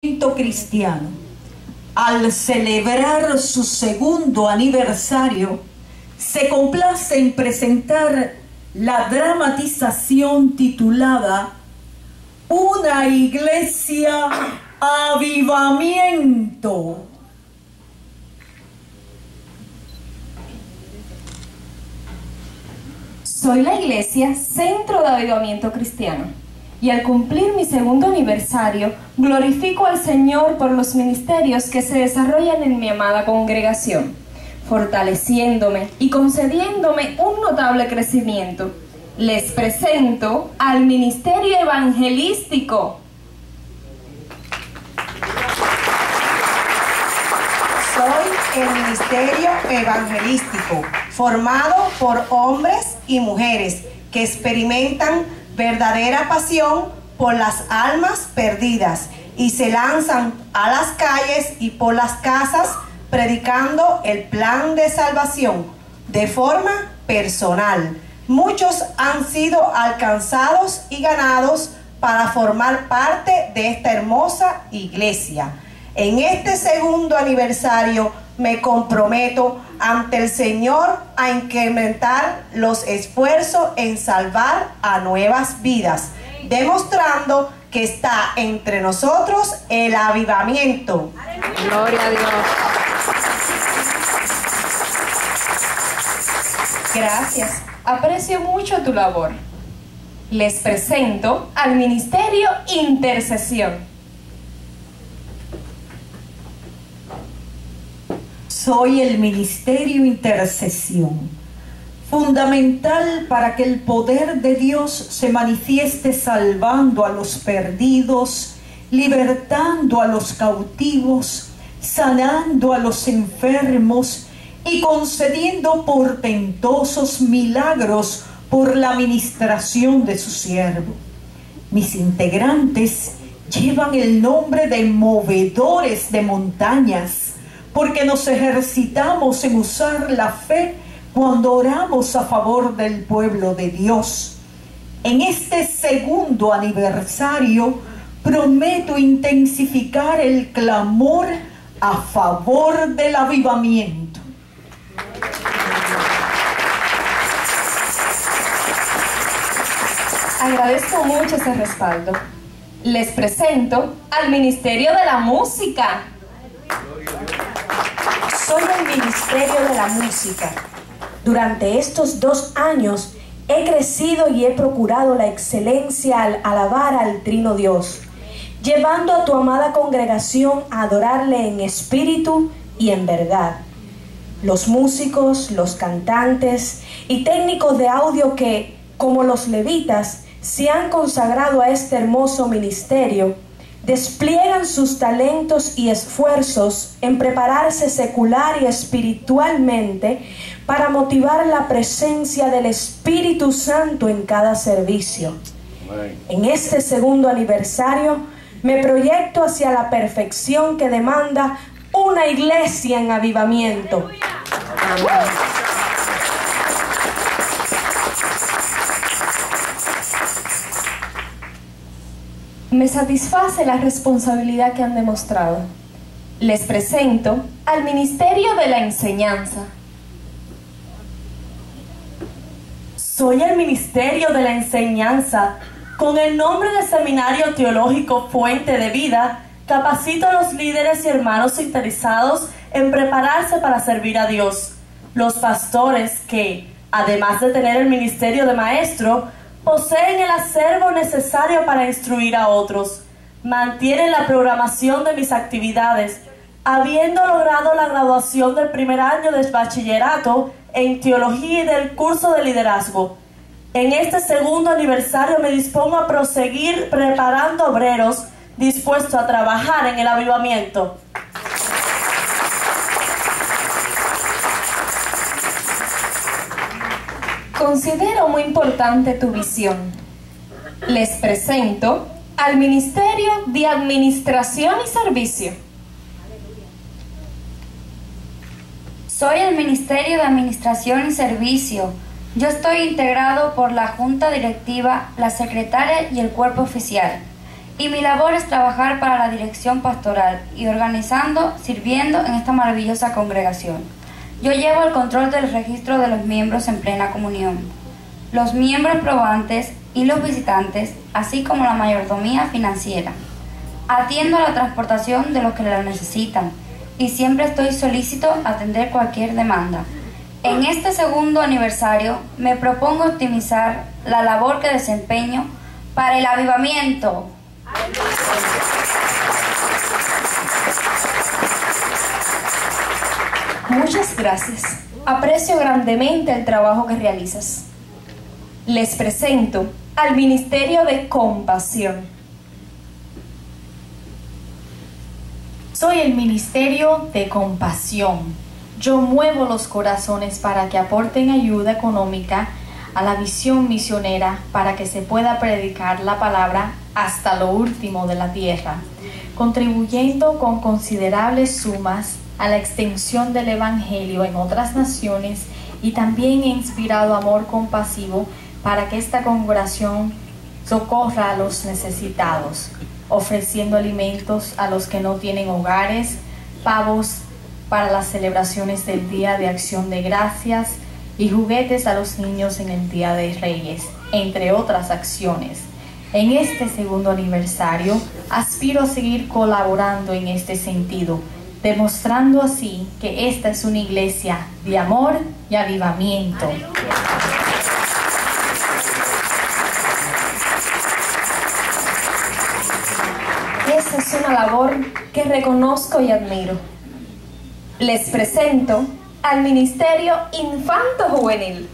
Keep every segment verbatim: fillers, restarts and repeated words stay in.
Cristiano, al celebrar su segundo aniversario, se complace en presentar la dramatización titulada Una Iglesia Avivamiento. Soy la Iglesia Centro de Avivamiento Cristiano, y al cumplir mi segundo aniversario, glorifico al Señor por los ministerios que se desarrollan en mi amada congregación, fortaleciéndome y concediéndome un notable crecimiento. Les presento al Ministerio Evangelístico. Soy el Ministerio Evangelístico, formado por hombres y mujeres que experimentan verdadera pasión por las almas perdidas y se lanzan a las calles y por las casas predicando el plan de salvación de forma personal. Muchos han sido alcanzados y ganados para formar parte de esta hermosa iglesia. En este segundo aniversario me comprometo ante el Señor a incrementar los esfuerzos en salvar a nuevas vidas, demostrando que está entre nosotros el avivamiento. Gloria a Dios. Gracias. Aprecio mucho tu labor. Les presento al Ministerio Intercesión. Soy el Ministerio Intercesión, fundamental para que el poder de Dios se manifieste salvando a los perdidos, libertando a los cautivos, sanando a los enfermos y concediendo portentosos milagros por la ministración de su siervo. Mis integrantes llevan el nombre de movedores de montañas, porque nos ejercitamos en usar la fe cuando oramos a favor del pueblo de Dios. En este segundo aniversario, prometo intensificar el clamor a favor del avivamiento. Agradezco mucho ese respaldo. Les presento al Ministerio de la Música. Soy el Ministerio de la Música. Durante estos dos años he crecido y he procurado la excelencia al alabar al Trino Dios, llevando a tu amada congregación a adorarle en espíritu y en verdad. Los músicos, los cantantes y técnicos de audio que, como los levitas, se han consagrado a este hermoso ministerio, despliegan sus talentos y esfuerzos en prepararse secular y espiritualmente para motivar la presencia del Espíritu Santo en cada servicio. En este segundo aniversario me proyecto hacia la perfección que demanda una iglesia en avivamiento. Me satisface la responsabilidad que han demostrado. Les presento al Ministerio de la Enseñanza. Soy el Ministerio de la Enseñanza. Con el nombre de Seminario Teológico Fuente de Vida, capacito a los líderes y hermanos interesados en prepararse para servir a Dios. Los pastores que, además de tener el ministerio de maestro, poseen el acervo necesario para instruir a otros. Mantienen la programación de mis actividades, habiendo logrado la graduación del primer año del bachillerato en teología y del curso de liderazgo. En este segundo aniversario me dispongo a proseguir preparando obreros dispuestos a trabajar en el avivamiento. Considero muy importante tu visión. Les presento al Ministerio de Administración y Servicio. Soy el Ministerio de Administración y Servicio. Yo estoy integrado por la Junta Directiva, la Secretaria y el Cuerpo Oficial. y mi labor es trabajar para la dirección pastoral y organizando, sirviendo en esta maravillosa congregación. Yo llevo el control del registro de los miembros en plena comunión, los miembros probantes y los visitantes, así como la mayordomía financiera. Atiendo a la transportación de los que la necesitan y siempre estoy solícito a atender cualquier demanda. En este segundo aniversario me propongo optimizar la labor que desempeño para el avivamiento. Muchas gracias. Aprecio grandemente el trabajo que realizas. Les presento al Ministerio de Compasión. Soy el Ministerio de Compasión. Yo muevo los corazones para que aporten ayuda económica a la visión misionera para que se pueda predicar la palabra hasta lo último de la tierra, contribuyendo con considerables sumas a la extensión del Evangelio en otras naciones, y también he inspirado amor compasivo para que esta congregación socorra a los necesitados, ofreciendo alimentos a los que no tienen hogares, pavos para las celebraciones del Día de Acción de Gracias y juguetes a los niños en el Día de Reyes, entre otras acciones. En este segundo aniversario, aspiro a seguir colaborando en este sentido, demostrando así que esta es una iglesia de amor y avivamiento. Esa es una labor que reconozco y admiro. Les presento al Ministerio Infanto Juvenil.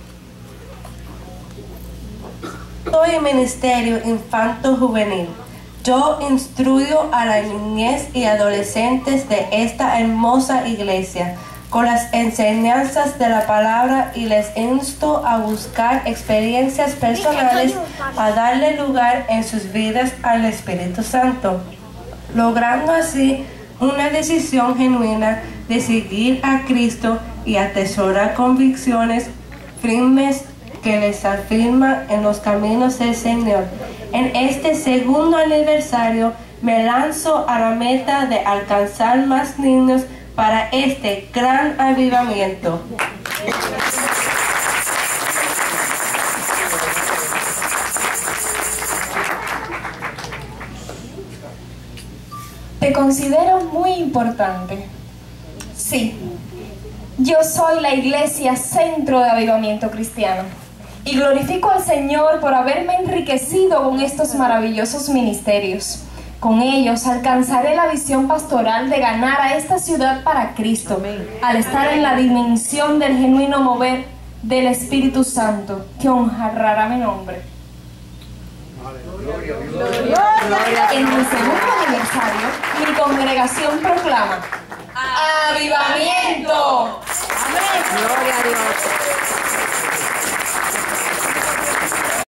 Soy el Ministerio Infanto Juvenil. Yo instruyo a la niñez y adolescentes de esta hermosa iglesia con las enseñanzas de la palabra y les insto a buscar experiencias personales a darle lugar en sus vidas al Espíritu Santo, logrando así una decisión genuina de seguir a Cristo y atesorar convicciones firmes que les afirman en los caminos del Señor. En este segundo aniversario me lanzo a la meta de alcanzar más niños para este gran avivamiento. Te considero muy importante. Sí, yo soy la iglesia Centro de Avivamiento Cristiano y glorifico al Señor por haberme enriquecido con estos maravillosos ministerios. Con ellos alcanzaré la visión pastoral de ganar a esta ciudad para Cristo, al estar en la dimensión del genuino mover del Espíritu Santo, que honrará mi nombre. En mi segundo aniversario, mi congregación proclama ¡Avivamiento! ¡Amén! ¡Gloria a Dios!